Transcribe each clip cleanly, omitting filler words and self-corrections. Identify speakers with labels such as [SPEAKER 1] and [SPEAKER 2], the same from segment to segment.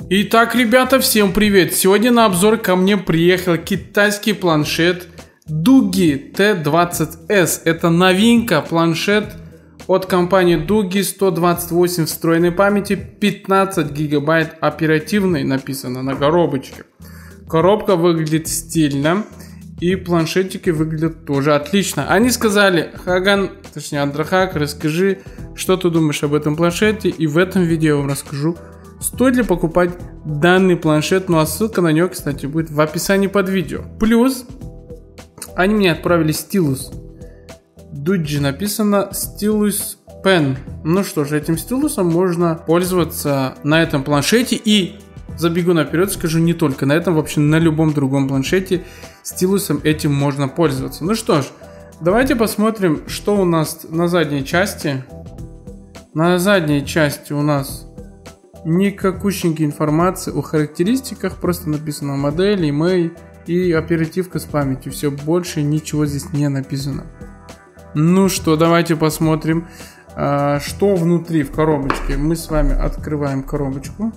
[SPEAKER 1] Итак, ребята, всем привет! Сегодня на обзор ко мне приехал китайский планшет Doogee T20S. Это новинка, планшет от компании Doogee, 128 встроенной памяти, 15 гигабайт оперативной, написано на коробочке. Коробка выглядит стильно, и планшетики выглядят тоже отлично. Они сказали: Хаган, точнее Андрахак, расскажи, что ты думаешь об этом планшете, и в этом видео я вам расскажу, стоит ли покупать данный планшет. Ну а ссылка на него, кстати, будет в описании под видео. Плюс они мне отправили стилус. Doogee написано Stylus Pen. Ну что же, этим стилусом можно пользоваться на этом планшете. И забегу наперед, скажу, не только на этом, вообще на любом другом планшете стилусом этим можно пользоваться. Ну что ж, давайте посмотрим, что у нас на задней части. На задней части у нас никакущенькой информации о характеристиках, просто написано модель, имей и оперативка с памятью. Все, больше ничего здесь не написано. Ну что, давайте посмотрим, что внутри в коробочке. Мы с вами открываем коробочку.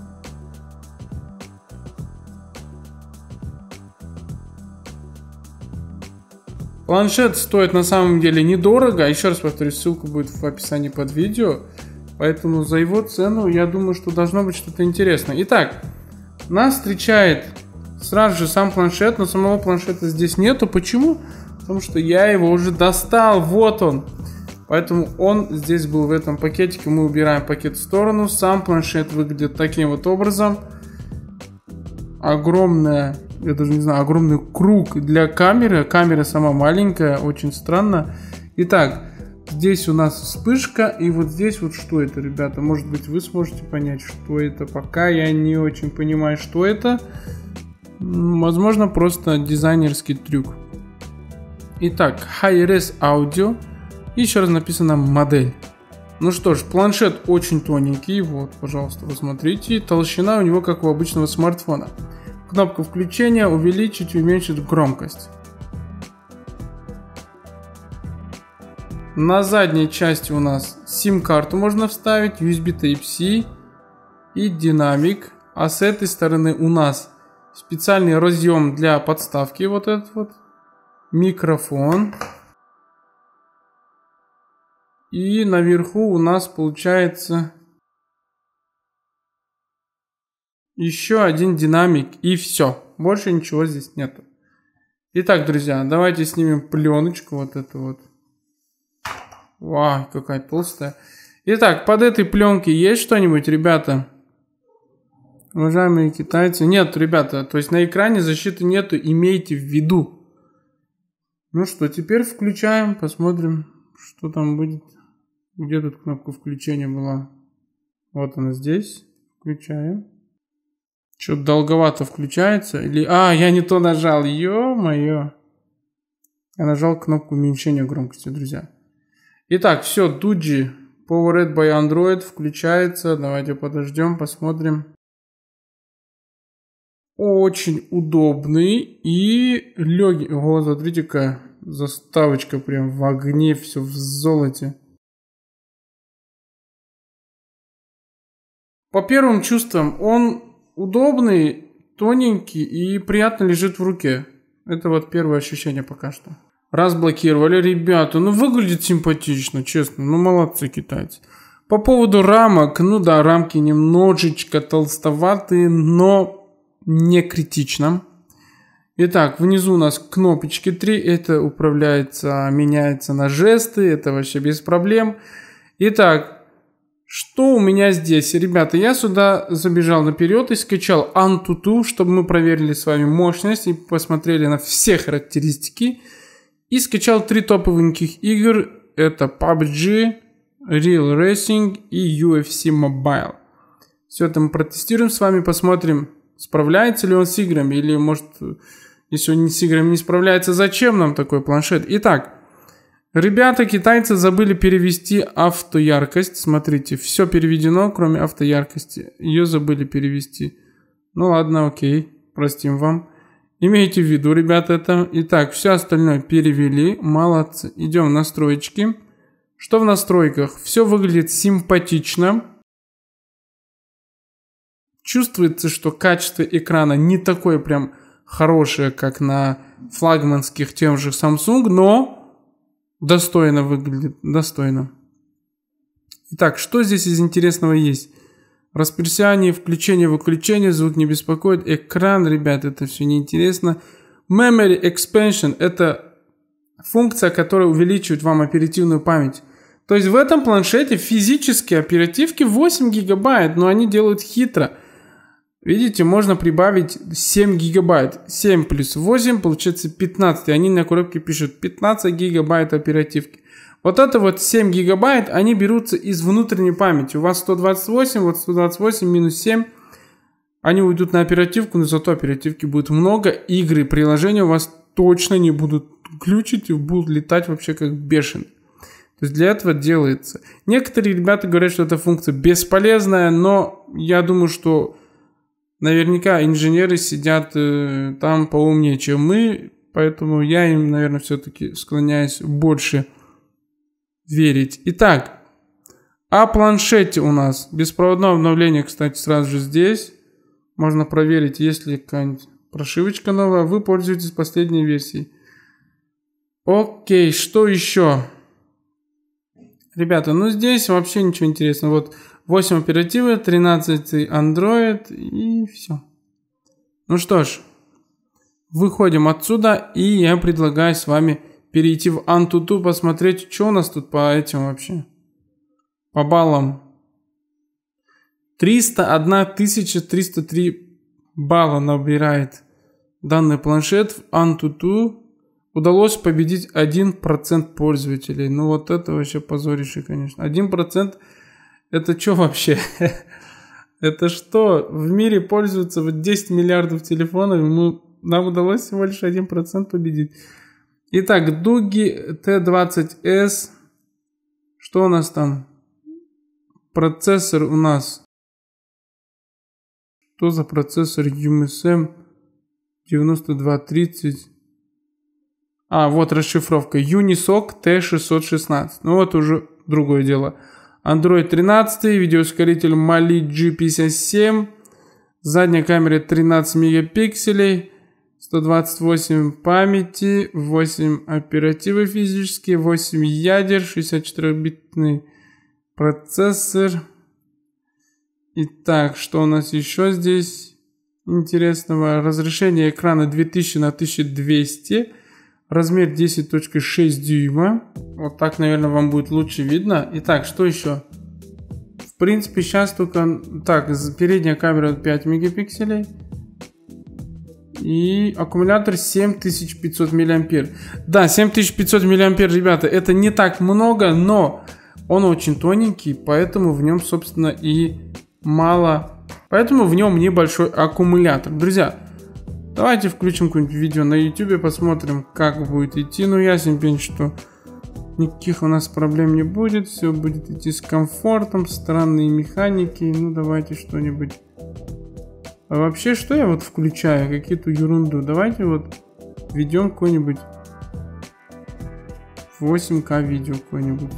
[SPEAKER 1] Планшет стоит на самом деле недорого. Еще раз повторюсь, ссылка будет в описании под видео. Поэтому за его цену, я думаю, что должно быть что-то интересное. Итак, нас встречает сразу же сам планшет, но самого планшета здесь нету. Почему? Потому что я его уже достал. Вот он. Поэтому он здесь был в этом пакетике. Мы убираем пакет в сторону. Сам планшет выглядит таким вот образом. Огромная, я даже не знаю, огромный круг для камеры. Камера сама маленькая, очень странно. Итак, здесь у нас вспышка, и вот здесь вот что это, ребята? Может быть, вы сможете понять, что это. Пока я не очень понимаю, что это. Возможно, просто дизайнерский трюк. Итак, Hi-Res Audio. Еще раз написано модель. Ну что ж, планшет очень тоненький. Вот, пожалуйста, вы смотрите. Толщина у него как у обычного смартфона. Кнопка включения: увеличить и уменьшить громкость. На задней части у нас сим-карту можно вставить, USB Type-C и динамик. А с этой стороны у нас специальный разъем для подставки, вот этот вот, микрофон. И наверху у нас получается еще один динамик, и все. Больше ничего здесь нету. Итак, друзья, давайте снимем пленочку, вот эту вот. Вау, какая толстая. Итак, под этой пленкой есть что-нибудь, ребята? Уважаемые китайцы. Нет, ребята, то есть на экране защиты нету, имейте в виду. Ну что, теперь включаем, посмотрим, что там будет. Где тут кнопка включения была? Вот она здесь. Включаем. Что-то долговато включается. Или... я не то нажал. Ё-моё. Я нажал кнопку уменьшения громкости, друзья. Итак, все, Doogee Powered by Android включается. Давайте подождем, посмотрим. Очень удобный и легкий. О, смотрите-ка, заставочка прям в огне, все в золоте. По первым чувствам, он удобный, тоненький и приятно лежит в руке. Это вот первое ощущение пока что. Разблокировали, ребята. Ну, выглядит симпатично, честно. Ну, молодцы китайцы. По поводу рамок. Ну да, рамки немножечко толстоватые, но не критично. Итак, внизу у нас кнопочки 3. Это управляется, меняется на жесты. Это вообще без проблем. Итак, что у меня здесь? Ребята, я сюда забежал наперед и скачал Antutu, чтобы мы проверили с вами мощность и посмотрели на все характеристики. И скачал 3 топовеньких игр. Это PUBG, Real Racing и UFC Mobile. Все это мы протестируем с вами, посмотрим, справляется ли он с играми. Или, может, если он с играми не справляется, зачем нам такой планшет? Итак, ребята, китайцы забыли перевести автояркость. Смотрите, все переведено, кроме автояркости. Ее забыли перевести. Ну ладно, окей, простим вам. Имейте в виду, ребята, это. Итак, все остальное перевели. Молодцы. Идем в настройки. Что в настройках? Все выглядит симпатично. Чувствуется, что качество экрана не такое прям хорошее, как на флагманских тем же Samsung, но достойно выглядит, достойно. Итак, что здесь из интересного есть? Расписание, включение, выключение, звук не беспокоит, экран, ребят, это все неинтересно. Memory Expansion – это функция, которая увеличивает вам оперативную память. То есть в этом планшете физически оперативки 8 гигабайт, но они делают хитро. Видите, можно прибавить 7 гигабайт. 7 плюс 8 получается 15. И они на коробке пишут 15 гигабайт оперативки. Вот это вот 7 гигабайт, они берутся из внутренней памяти. У вас 128, вот 128 минус 7. Они уйдут на оперативку, но зато оперативки будет много. Игры, приложения у вас точно не будут глючить и будут летать вообще как бешеные. То есть для этого делается. Некоторые ребята говорят, что эта функция бесполезная, но я думаю, что наверняка инженеры сидят там поумнее, чем мы, поэтому я им, наверное, все-таки склоняюсь больше верить. Итак, о планшете у нас. Беспроводное обновление, кстати, сразу же здесь. Можно проверить, есть ли какая-нибудь прошивочка новая. Вы пользуетесь последней версией. Окей, что еще? Ребята, ну здесь вообще ничего интересного. Вот 8 оперативы, 13 Android и все. Ну что ж, выходим отсюда, и я предлагаю с вами перейти в AnTuTu, посмотреть, что у нас тут по этим вообще. По баллам. 301 303 балла набирает данный планшет в AnTuTu. Удалось победить 1% пользователей. Ну вот это вообще позорище, конечно. 1% это что вообще? Это что? В мире пользуются вот 10 миллиардов телефонов. Нам удалось всего лишь 1% победить. Итак, Дуги T20S. Что у нас там? Процессор у нас. Что за процессор UMSM 9230? А, вот расшифровка. Unisoc T616. Ну вот уже другое дело. Android 13, видеоускоритель Mali G57. Задняя камера 13 мегапикселей. 128 памяти. 8 оперативы физические. 8 ядер. 64-битный процессор. Итак, что у нас еще здесь интересного? Разрешение экрана 2000 на 1200. Размер 10.6 дюйма. Вот так, наверное, вам будет лучше видно. Итак, что еще? В принципе, сейчас только... Так, передняя камера 5 мегапикселей. И аккумулятор 7500 мАh. Да, 7500 мАh, ребята, это не так много, но он очень тоненький, поэтому в нем, собственно, и мало... Поэтому в нем небольшой аккумулятор. Друзья, давайте включим какое-нибудь видео на YouTube, посмотрим, как будет идти. Ну, ясен пень, что никаких у нас проблем не будет. Все будет идти с комфортом, странные механики. Ну, давайте что-нибудь. А вообще, что я вот включаю? Какие-то ерунду. Давайте вот введем какой-нибудь 8К видео какое-нибудь.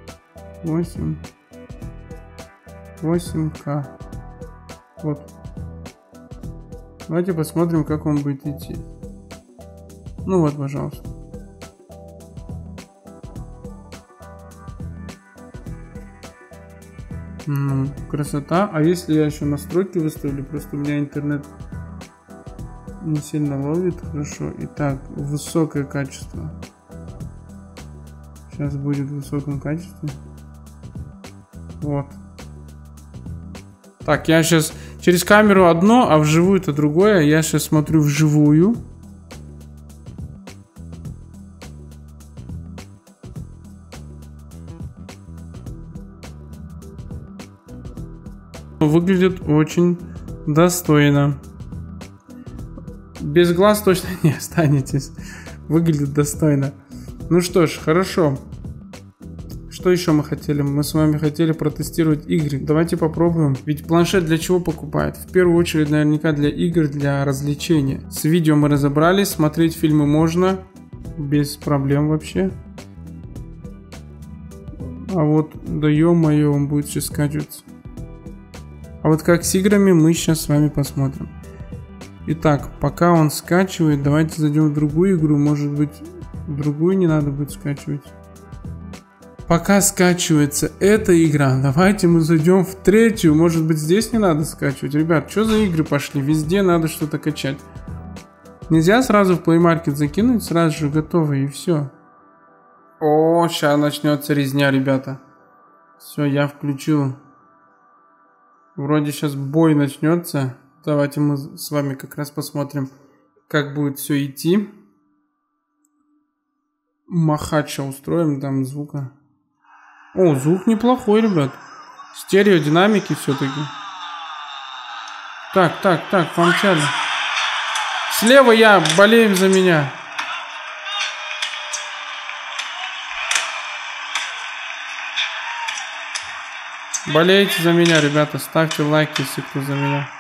[SPEAKER 1] 8К. Вот. Давайте посмотрим, как он будет идти. Ну вот, пожалуйста. Ну, красота. А если я еще настройки выставлю? Просто у меня интернет не сильно ловит. Хорошо. Итак, высокое качество. Сейчас будет в высоком качестве. Вот. Так, я сейчас через камеру одно, а вживую это другое. Я сейчас смотрю вживую. Выглядит очень достойно. Без глаз точно не останетесь. Выглядит достойно. Ну что ж, хорошо. Что еще мы хотели? Мы с вами хотели протестировать игры. Давайте попробуем. Ведь планшет для чего покупают? В первую очередь, наверняка для игр, для развлечения. С видео мы разобрались. Смотреть фильмы можно. Без проблем вообще. А вот, да ё-моё, он будет сейчас скачиваться. А вот как с играми мы сейчас с вами посмотрим. Итак, пока он скачивает, давайте зайдем в другую игру. Может быть, другую не надо будет скачивать. Пока скачивается эта игра, давайте мы зайдем в третью. Может быть, здесь не надо скачивать. Ребят, что за игры пошли? Везде надо что-то качать. Нельзя сразу в Play Market закинуть, сразу же готово и все. О, сейчас начнется резня, ребята. Все, я включил. Вроде сейчас бой начнется. Давайте мы с вами как раз посмотрим, как будет все идти. Махача устроим, там звука. О, звук неплохой, ребят. Стереодинамики все-таки. Так, помчали. Слева я, болеем за меня. Болейте за меня, ребята. Ставьте лайк, если кто за меня.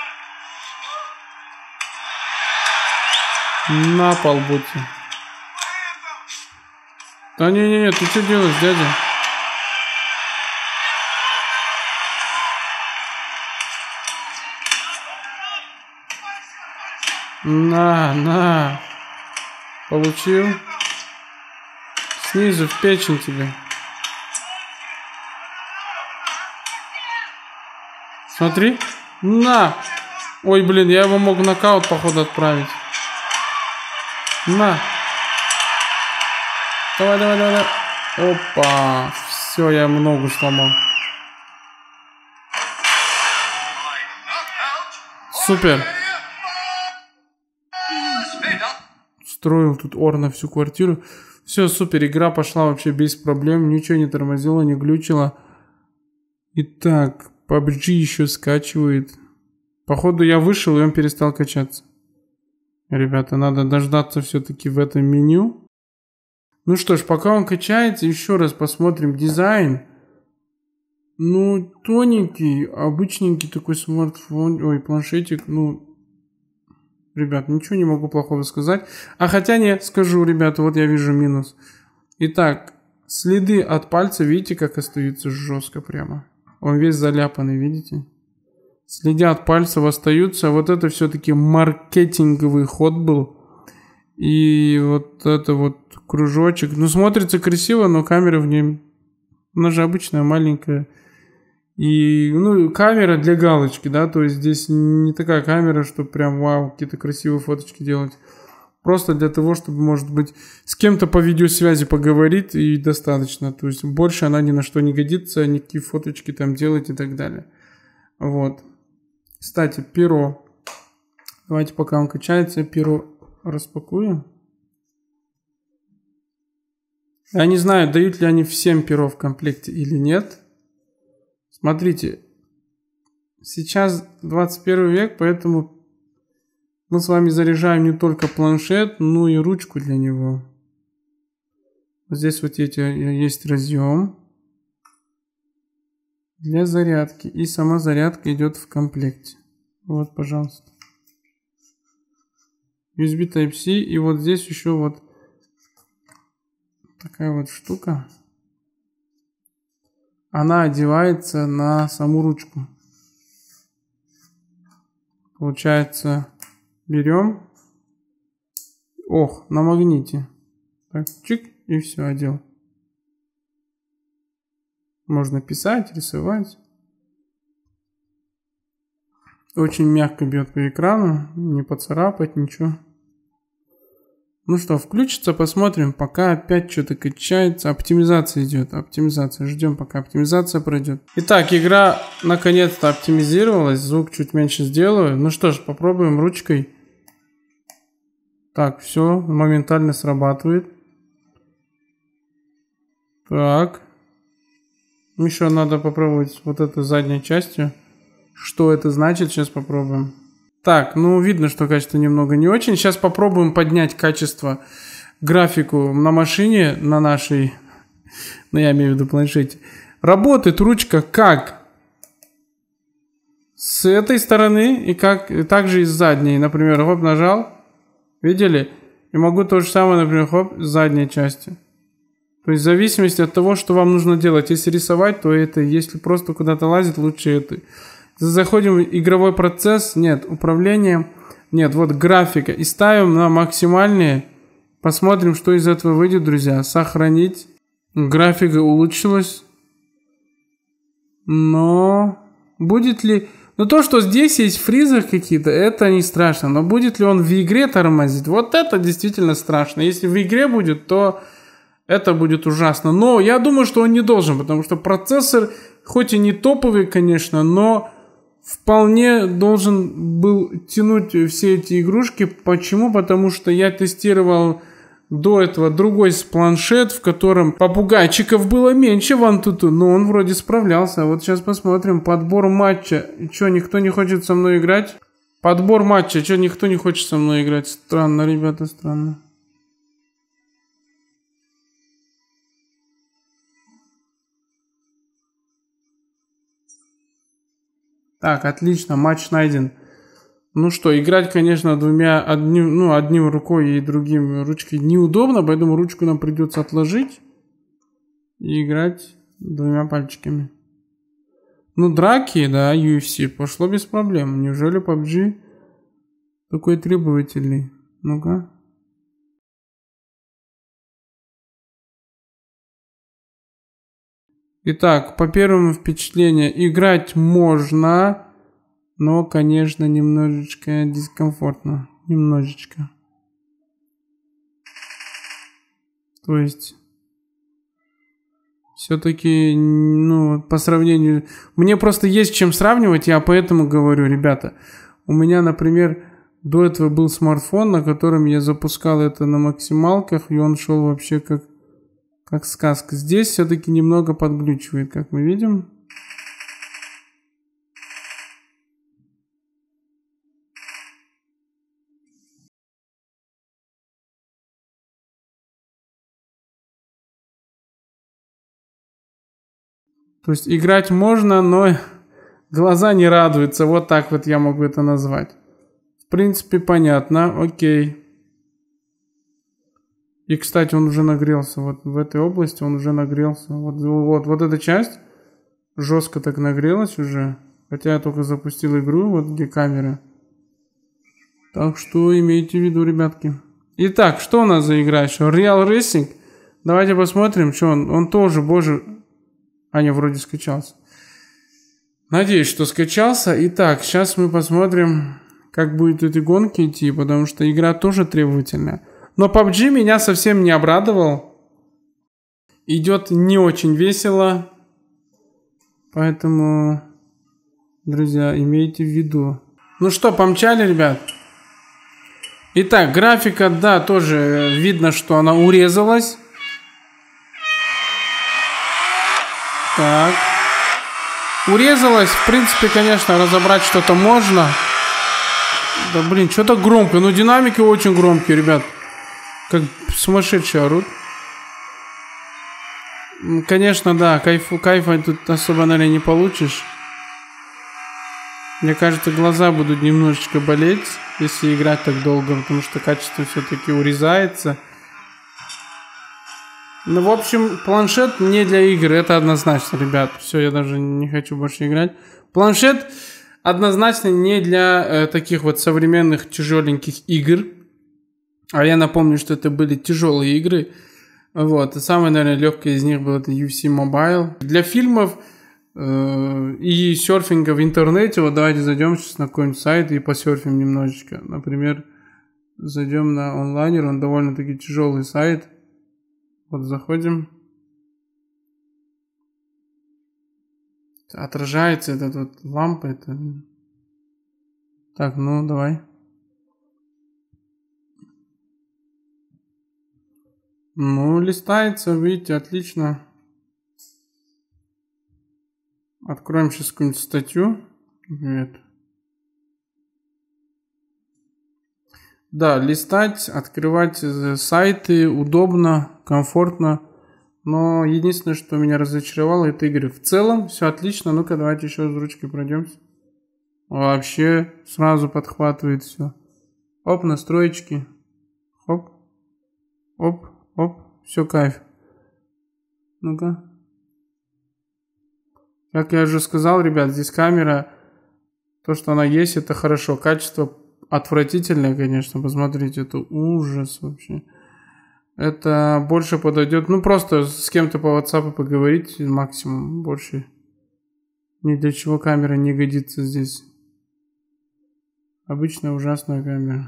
[SPEAKER 1] На пол будьте. Да не-не-не, ты что делаешь, дядя? На. Получил. Снизу в печень тебе. Смотри. На. Ой, блин, я его мог в нокаут, походу, отправить. На. Давай. Опа. Все, я ему ногу сломал. Супер. Строил тут ор на всю квартиру. Все, супер, игра пошла вообще без проблем. Ничего не тормозило, не глючило. Итак, PUBG еще скачивает. Походу я вышел, и он перестал качаться. Ребята, надо дождаться все-таки в этом меню. Ну что ж, пока он качается, еще раз посмотрим дизайн. Ну, тоненький, обычненький такой смартфон. Ой, планшетик, ну... Ребят, ничего не могу плохого сказать. А хотя нет, скажу, ребята, вот я вижу минус. Итак, следы от пальца, видите, как остаются жестко прямо. Он весь заляпанный, видите? Следы от пальцев остаются. Вот это все-таки маркетинговый ход был. И вот это вот кружочек. Ну, смотрится красиво, но камера в нем... Она же обычная, маленькая. И, ну, камера для галочки, да, то есть здесь не такая камера, что прям вау, какие-то красивые фоточки делать. Просто для того, чтобы, может быть, с кем-то по видеосвязи поговорить и достаточно. То есть больше она ни на что не годится, никакие фоточки там делать и так далее. Вот. Кстати, перо. Давайте, пока он качается, перо распакуем. Я не знаю, дают ли они всем перо в комплекте или нет. Смотрите, сейчас 21 век, поэтому мы с вами заряжаем не только планшет, но и ручку для него. Здесь вот есть разъем для зарядки, и сама зарядка идет в комплекте. Вот, пожалуйста. USB Type-C, и вот здесь еще вот такая вот штука. Она одевается на саму ручку. Получается, берем. Ох, на магните. Так, чик, и все, одел. Можно писать, рисовать. Очень мягко бьет по экрану. Не поцарапать, ничего. Ну что, включится, посмотрим, пока опять что-то качается. Оптимизация идет, оптимизация. Ждем, пока оптимизация пройдет. Итак, игра наконец-то оптимизировалась. Звук чуть меньше сделаю. Ну что ж, попробуем ручкой. Так, все, моментально срабатывает. Так. Еще надо попробовать вот этой задней частью. Что это значит, сейчас попробуем. Так, ну видно, что качество немного не очень. Сейчас попробуем поднять качество, графику на машине, на нашей, ну я имею в виду планшете. Работает ручка как с этой стороны и как и также и с задней. Например, хоп, нажал, видели? И могу то же самое, например, хоп, с задней части. То есть в зависимости от того, что вам нужно делать. Если рисовать, то это, если просто куда-то лазить, лучше это. Заходим в игровой процесс. Нет, управление. Нет, вот графика. И ставим на максимальные. Посмотрим, что из этого выйдет, друзья. Сохранить. Графика улучшилась. Но будет ли... Ну, то, что здесь есть фризы какие-то, это не страшно. Но будет ли он в игре тормозить? Вот это действительно страшно. Если в игре будет, то это будет ужасно. Но я думаю, что он не должен, потому что процессор, хоть и не топовый, конечно, но вполне должен был тянуть все эти игрушки. Почему? Потому что я тестировал до этого другой планшет, в котором попугайчиков было меньше в Antutu, но он вроде справлялся. Вот сейчас посмотрим. Подбор матча. Что, никто не хочет со мной играть? Подбор матча. Что, никто не хочет со мной играть? Странно, ребята, странно. Так, отлично, матч найден. Ну что, играть, конечно, одним рукой и другим ручкой неудобно, поэтому ручку нам придется отложить и играть двумя пальчиками. Ну, драки, да, UFC пошло без проблем. Неужели PUBG такой требовательный? Ну-ка. Итак, по первому впечатлению, играть можно, но, конечно, немножечко дискомфортно. Немножечко. То есть, все-таки, ну, по сравнению... Мне просто есть чем сравнивать, я поэтому говорю, ребята. У меня, например, до этого был смартфон, на котором я запускал это на максималках, и он шел вообще как сказка. Здесь все-таки немного подглючивает, как мы видим. То есть играть можно, но глаза не радуются. Вот так вот я могу это назвать. В принципе, понятно. Окей. И, кстати, он уже нагрелся. Вот в этой области он уже нагрелся. Вот эта часть жестко так нагрелась уже. Хотя я только запустил игру, вот где камера. Так что имейте в виду, ребятки. Итак, что у нас за игра еще? Real Racing. Давайте посмотрим, что он. Он тоже, боже... не, вроде скачался. Надеюсь, что скачался. Итак, сейчас мы посмотрим, как будет эти гонки идти, потому что игра тоже требовательная. Но PUBG меня совсем не обрадовал. Идет не очень весело. Поэтому, друзья, имейте в виду. Ну что, помчали, ребят? Итак, графика, да, тоже видно, что она урезалась. Так. Урезалась. В принципе, конечно, разобрать что-то можно. Да, блин, что-то громко. Ну, динамики очень громкие, ребят. Как сумасшедшие орут. Конечно, да, кайфа тут особо, наверное, не получишь. Мне кажется, глаза будут немножечко болеть, если играть так долго, потому что качество все-таки урезается. Ну, в общем, планшет не для игр, это однозначно, ребят. Все, я даже не хочу больше играть. Планшет однозначно не для таких вот современных тяжеленьких игр. А я напомню, что это были тяжелые игры. Вот, и самая, наверное, легкая из них была это UFC Mobile. Для фильмов и серфинга в интернете, вот давайте зайдем сейчас на какой-нибудь сайт и посерфим немножечко. Например, зайдем на онлайнер, он довольно-таки тяжелый сайт. Вот заходим. Отражается этот вот лампа. Это... Так, ну давай. Ну, листается, видите, отлично. Откроем сейчас какую-нибудь статью. Нет. Да, листать, открывать сайты удобно, комфортно. Но единственное, что меня разочаровало, это игры. В целом все отлично. Ну-ка, давайте еще с ручкой пройдемся. Вообще сразу подхватывает все. Оп, настроечки. Хоп. Оп, оп. Все, кайф. Ну-ка. Как я уже сказал, ребят, здесь камера То, что она есть, это хорошо. Качество отвратительное, конечно. Посмотрите, это ужас вообще. Это больше подойдет, ну просто с кем-то по WhatsApp поговорить максимум, больше ни для чего камера не годится здесь. Обычная ужасная камера.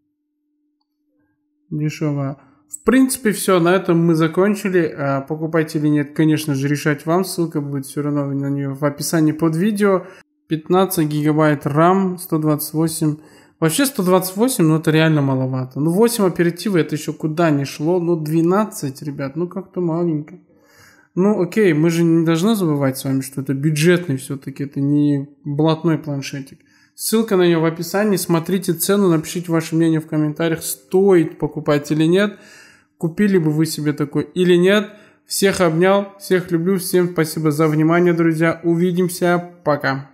[SPEAKER 1] Дешевая. В принципе, все, на этом мы закончили. Покупать или нет, конечно же, решать вам. Ссылка будет все равно на нее в описании под видео. 15 гигабайт RAM, 128. Вообще 128, ну это реально маловато. Ну 8 оперативы, это еще куда ни шло. Ну 12, ребят, ну как-то маленько. Ну окей, мы же не должны забывать с вами, что это бюджетный все-таки, это не блатной планшетик. Ссылка на нее в описании, смотрите цену, напишите ваше мнение в комментариях, стоит покупать или нет. Купили бы вы себе такой или нет. Всех обнял, всех люблю, всем спасибо за внимание, друзья. Увидимся, пока.